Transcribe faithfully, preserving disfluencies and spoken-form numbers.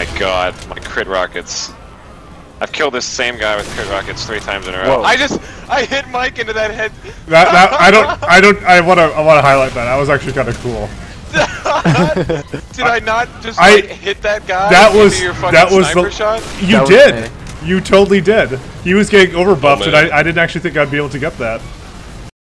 my god, my crit rockets. I've killed this same guy with crit rockets three times in a row. Whoa. I just, I hit Mike into that head. That, that I don't, I don't, I want to, I want to highlight that. That was actually kind of cool. Did I, I not just I, like, hit that guy? That was, your that was sniper the. Shot? You that did. Was, you totally did. He was getting overbuffed, oh, and I, I didn't actually think I'd be able to get that.